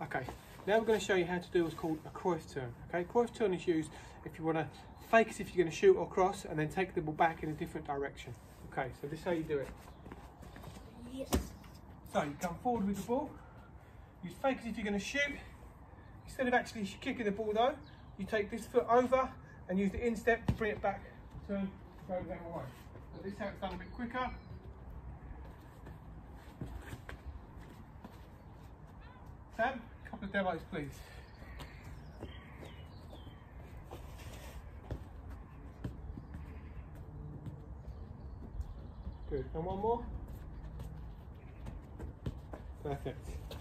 Okay, now we're going to show you how to do what's called a Cruyff Turn. Okay, Cruyff Turn is used if you want to fake as if you're going to shoot or cross and then take the ball back in a different direction. Okay, so this is how you do it. Yes. So you come forward with the ball, you fake as if you're going to shoot. Instead of actually kicking the ball though, you take this foot over and use the instep to bring it back, turn, go the other way. So this is how it's done a bit quicker. Sam, a couple of demos please. Good, and one more. Perfect.